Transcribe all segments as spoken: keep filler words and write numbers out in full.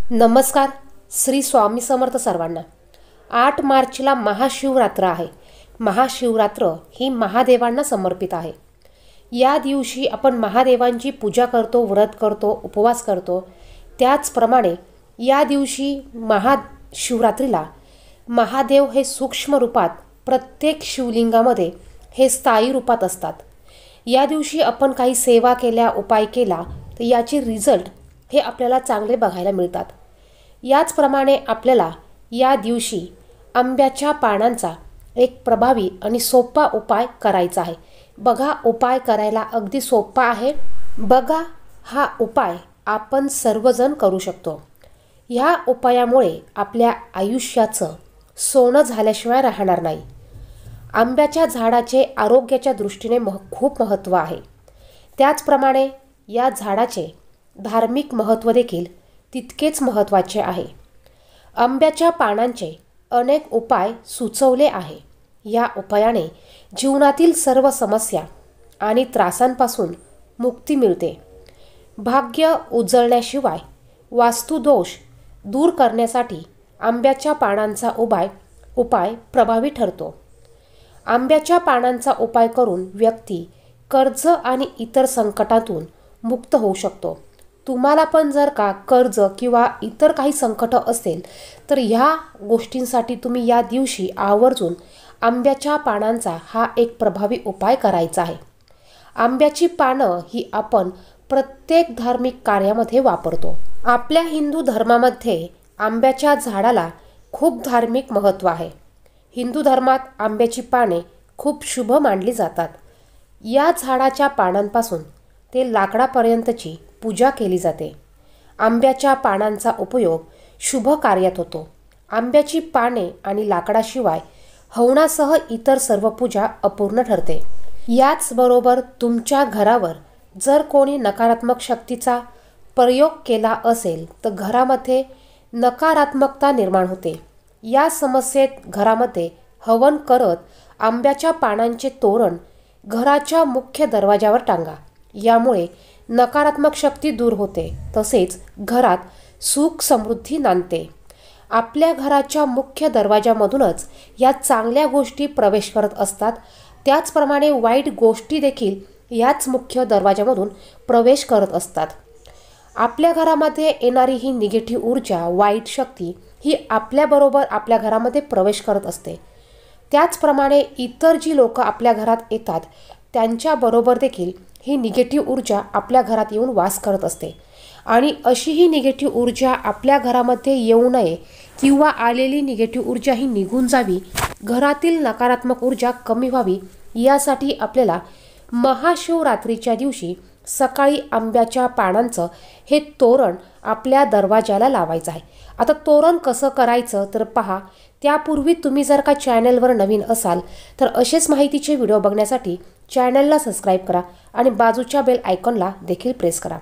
नमस्कार. श्री स्वामी समर्थ सर्वांना. आठ मार्चला महाशिवरात्र आहे. महाशिवरात्र ही महादेवांना समर्पित आहे. या दिवशी आपण महादेवांची पूजा करतो, व्रत करतो, उपवास करतो. त्याचप्रमाणे या दिवशी महाशिवरात्रीला महादेव हे सूक्ष्म रूपात प्रत्येक शिवलिंगामध्ये हे स्थायी रूपात असतात. या दिवशी आपण काही सेवा केल्या, उपाय केला तर याचे रिझल्ट हे आपल्याला चांगले बघायला मिळतात. याचप्रमाणे आपल्याला या दिवशी आंब्याच्या पानांचा एक प्रभावी आणि सोपा उपाय करायचा आहे. बघा, उपाय करायला अगदी सोपा आहे. बघा, हा उपाय आपण सर्वजण करू शकतो. ह्या उपायामुळे आपल्या आयुष्याचं सोनं झाल्याशिवाय राहणार नाही. आंब्याच्या झाडाचे आरोग्याच्या दृष्टीने मह खूप महत्त्व आहे. त्याचप्रमाणे या झाडाचे धार्मिक महत्त्व देखील तितकेच महत्त्वाचे आहे. आंब्याच्या पानांचे अनेक उपाय सुचवले आहे. या उपायाने जीवनातील सर्व समस्या आणि त्रासांपासून मुक्ती मिळते. भाग्य उजळण्याशिवाय वास्तुदोष दूर करण्यासाठी आंब्याच्या पानांचा उपाय उपाय प्रभावी ठरतो. आंब्याच्या पानांचा उपाय करून व्यक्ती कर्ज आणि इतर संकटातून मुक्त होऊ शकतो. तुम्हाला पण जर का कर्ज किंवा इतर काही संकट असेल तर ह्या गोष्टींसाठी तुम्ही या दिवशी आवर्जून आंब्याच्या पानांचा हा एक प्रभावी उपाय करायचा आहे. आंब्याची पानं ही आपण प्रत्येक धार्मिक कार्यामध्ये वापरतो. आपल्या हिंदू धर्मामध्ये आंब्याच्या झाडाला खूप धार्मिक महत्त्व आहे. हिंदू धर्मात आंब्याची पाने खूप शुभ मानली जातात. या झाडाच्या पानांपासून ते लाकडापर्यंतची पूजा केली जाते. आंब्याच्या पानांचा उपयोग शुभ कार्यात होतो. आंब्याची पाने आणि लाकडाशिवाय हवनासह इतर सर्व पूजा अपूर्ण ठरते. याचबरोबर तुमच्या घरावर जर कोणी नकारात्मक शक्तीचा प्रयोग केला असेल तर घरामध्ये नकारात्मकता निर्माण होते. या समस्येत घरामध्ये हवन करत आंब्याच्या पानांचे तोरण घराच्या मुख्य दरवाजावर टांगा. यामुळे नकारात्मक शक्ती दूर होते, तसेच घरात सुख समृद्धी नांदते. आपल्या घराच्या मुख्य दरवाजामधूनच या चांगल्या गोष्टी प्रवेश करत असतात. त्याचप्रमाणे वाईट गोष्टी देखील याच मुख्य दरवाजामधून प्रवेश करत असतात. आपल्या घरामध्ये येणारी ही निगेटिव्ह ऊर्जा, वाईट शक्ती ही आपल्याबरोबर आपल्या घरामध्ये प्रवेश करत असते. त्याचप्रमाणे इतर जी लोक आपल्या घरात येतात त्यांच्याबरोबर देखील ही निगेटिव्ह ऊर्जा आपल्या घरात येऊन वास करत असते. आणि अशी ही निगेटिव्ह ऊर्जा आपल्या घरामध्ये येऊ नये किंवा आलेली निगेटिव्ह ऊर्जा ही निघून जावी, घरातील नकारात्मक ऊर्जा कमी व्हावी, यासाठी आपल्याला महाशिवरात्रीच्या दिवशी सकाळी आंब्याच्या पानांचं हे तोरण आपल्या दरवाजाला लावायचं आहे. आता तोरण कसं करायचं तर पहा. त्यापूर्वी तुम्ही जर का चॅनलवर नवीन असाल तर असेच माहितीचे व्हिडिओ बघण्यासाठी चॅनलला सबस्क्राईब करा आणि बाजूच्या बेल आयकॉनला देखील प्रेस करा.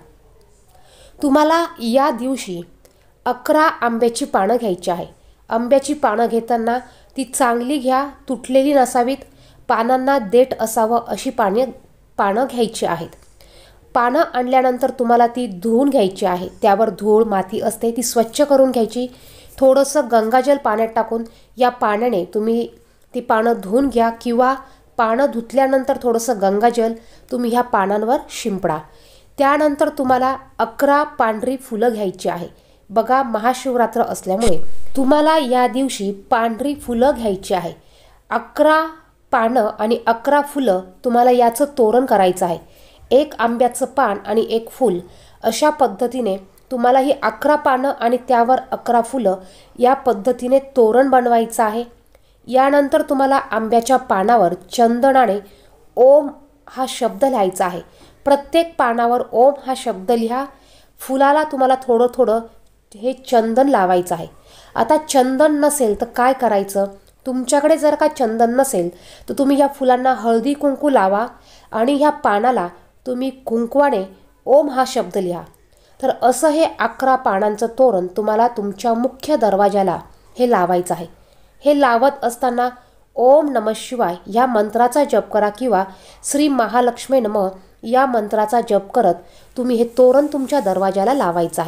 तुम्हाला या दिवशी अकरा आंब्याची पानं घ्यायची आहे. आंब्याची पानं घेताना ती चांगली घ्या, तुटलेली नसावीत, पानांना देठ असावं अशी पाने पानं घ्यायची आहेत. पानं आणल्यानंतर तुम्हाला ती धुवून घ्यायची आहे. त्यावर धूळ माती असते ती स्वच्छ करून घ्यायची. थोडंसं गंगाजल पाण्यात टाकून या पाण्याने तुम्ही ती पानं धुवून घ्या किंवा पानं धुतल्यानंतर थोडंसं गंगाजल तुम्ही ह्या पानांवर शिंपडा. त्यानंतर तुम्हाला अकरा पांढरी फुलं घ्यायची आहे. बघा, महाशिवरात्र असल्यामुळे तुम्हाला या दिवशी पांढरी फुलं घ्यायची आहे. अकरा पानं आणि अकरा फुलं तुम्हाला याचं तोरण करायचं आहे. एक आंब्याचं पान आणि एक फूल अशा पद्धतीने तुम्हाला ही अकरा पानं आणि त्यावर अकरा फुलं या पद्धतीने तोरण बनवायचं आहे. यानंतर तुम्हाला आंब्याच्या पानावर चंदनाने ओम हा शब्द लिहायचा आहे. प्रत्येक पानावर ओम हा शब्द लिहा. फुलाला तुम्हाला थोडं थोडं हे चंदन लावायचं आहे. आता चंदन नसेल तर काय करायचं? तुमच्याकडे जर का चंदन नसेल तर तुम्ही ह्या फुलांना हळदी कुंकू लावा आणि ह्या पानाला तुम्ही कुंकवाने ओम हा शब्द लिहा. तर असं हे अकरा पानांचं तोरण तुम्हाला तुमच्या मुख्य दरवाजाला हे लावायचं आहे. हे लावत असताना ओम नमः शिवाय या मंत्राचा जप करा किंवा श्री महालक्ष्मी नमः या मंत्राचा जप करत तुम्ही हे तोरण तुमच्या दरवाजाला लावायचं आहे.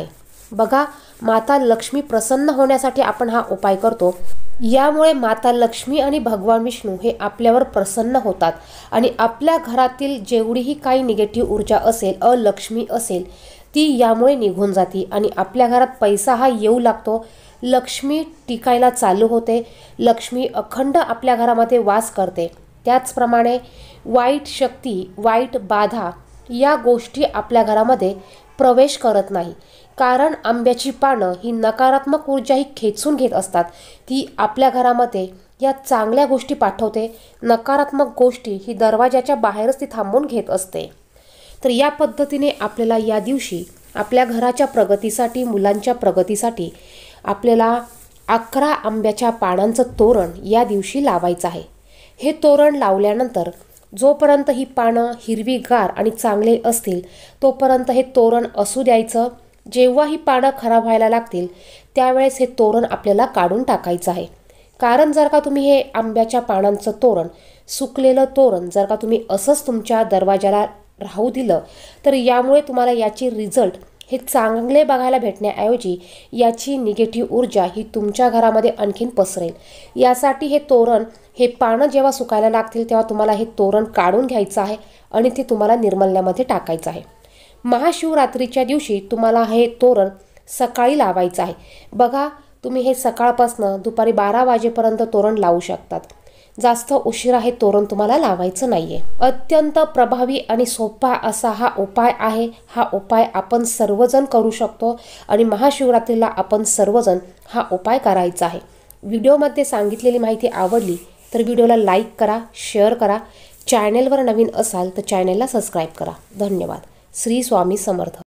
बघा, माता लक्ष्मी प्रसन्न होण्यासाठी आपण हा उपाय करतो। यामुळे माता लक्ष्मी आणि भगवान विष्णू हे आपल्यावर प्रसन्न होतात आणि आपल्या घरातील जेवढीही काही निगेटिव्ह ऊर्जा असेल, अलक्ष्मी असेल, ती यामुळे निघून जाते आणि आपल्या घरात पैसा हा येऊ लागतो, लक्ष्मी टिकायला चालू होते, लक्ष्मी अखंड आपल्या घरामध्ये वास करते। त्याचप्रमाणे वाईट शक्ती, वाईट बाधा या गोष्टी आपल्या घरामध्ये प्रवेश करत नाही, कारण आंब्याची पानं ही नकारात्मक ऊर्जा ही खेचून घेत असतात। ती आपल्या घरामध्ये या चांगल्या गोष्टी पाठवते, नकारात्मक गोष्टी ही दरवाजाच्या बाहेरच ती थांबून घेत असते। तर या पद्धतीने आपल्याला या दिवशी आपल्या घराच्या प्रगतीसाठी, मुलांच्या प्रगतीसाठी आपल्याला अकरा आंब्याच्या पानांचं तोरण या दिवशी लावायचं आहे। हे तोरण लावल्यानंतर जोपर्यंत ही पानं हिरवीगार आणि चांगले असतील तोपर्यंत हे तोरण असू द्यायचं। जेव्हा ही पानं खराब व्हायला लागतील त्यावेळेस हे तोरण आपल्याला काढून टाकायचं आहे, कारण जर का तुम्ही हे आंब्याच्या पानांचं तोरण, सुकलेलं तोरण जर का तुम्ही असंच तुमच्या दरवाजाला राहू दिलं तर यामुळे तुम्हाला याची रिझल्ट हे चांगले बघायला भेटण्याऐवजी याची निगेटिव्ह ऊर्जा ही तुमच्या घरामध्ये आणखीन पसरेल। यासाठी हे तोरण, हे पानं जेव्हा सुकायला लागतील तेव्हा तुम्हाला हे तोरण काढून घ्यायचं आहे आणि ते तुम्हाला निर्मल्यामध्ये टाकायचं आहे। महाशिवरात्रीच्या दिवशी तुम्हाला हे तोरण सकाळी लावायचं आहे। बघा, तुम्ही हे सकाळपासून दुपारी बारा वाजेपर्यंत तोरण लावू शकतात, जास्त उशिरा हे तोरण तुम्हाला लावायचं नाहीये। अत्यंत प्रभावी आणि सोपा असा हा उपाय आहे। हा उपाय आपण सर्वजण करू शकतो आणि महाशिवरात्रीला आपण सर्वजण हा उपाय करायचा आहे। व्हिडिओमध्ये सांगितलेली माहिती आवडली तर व्हिडिओला लाईक करा, शेअर करा, चॅनेलवर नवीन असाल तर चॅनेलला सबस्क्राईब करा। धन्यवाद। श्री स्वामी समर्थ।